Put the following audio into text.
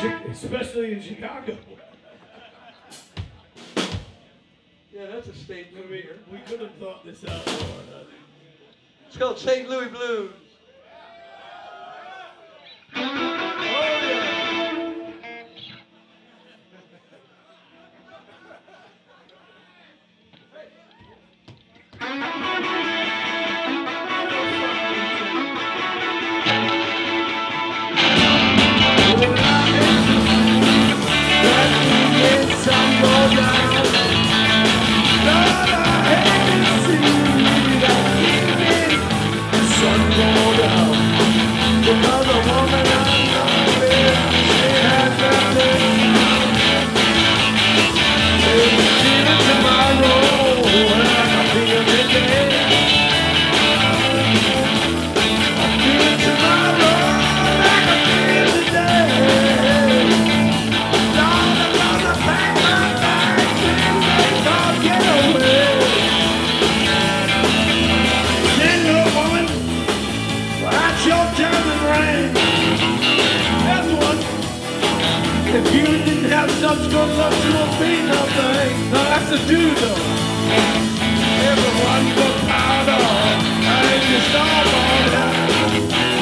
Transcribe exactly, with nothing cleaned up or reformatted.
Especially in Chicago. Yeah, that's a statement. We, we could have thought this out more. Huh? It's called Saint Louis Blues. If you didn't have such good luck, you would be nothing. Now that's a do though. Everyone's a powder, and you start on that.